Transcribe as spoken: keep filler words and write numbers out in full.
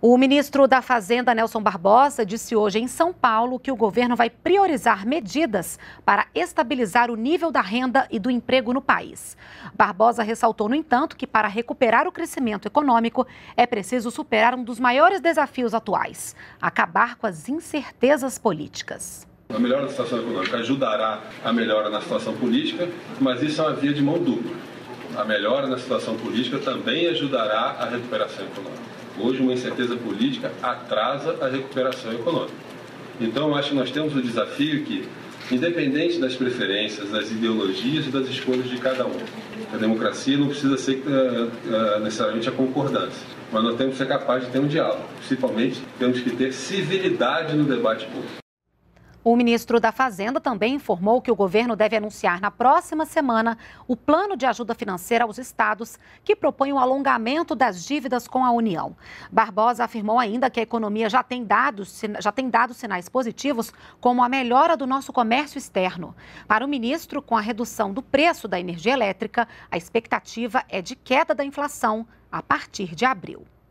O ministro da Fazenda, Nelson Barbosa, disse hoje em São Paulo que o governo vai priorizar medidas para estabilizar o nível da renda e do emprego no país. Barbosa ressaltou, no entanto, que para recuperar o crescimento econômico é preciso superar um dos maiores desafios atuais: acabar com as incertezas políticas. A melhora da situação econômica ajudará a melhora na situação política, mas isso é uma via de mão dupla. A melhora na situação política também ajudará a recuperação econômica. Hoje, uma incerteza política atrasa a recuperação econômica. Então, eu acho que nós temos o desafio que, independente das preferências, das ideologias e das escolhas de cada um, a democracia não precisa ser uh, uh, necessariamente a concordância, mas nós temos que ser capazes de ter um diálogo. Principalmente, temos que ter civilidade no debate público. O ministro da Fazenda também informou que o governo deve anunciar na próxima semana o plano de ajuda financeira aos estados, que propõe o alongamento das dívidas com a União. Barbosa afirmou ainda que a economia já tem dado, já tem dado sinais positivos, como a melhora do nosso comércio externo. Para o ministro, com a redução do preço da energia elétrica, a expectativa é de queda da inflação a partir de abril.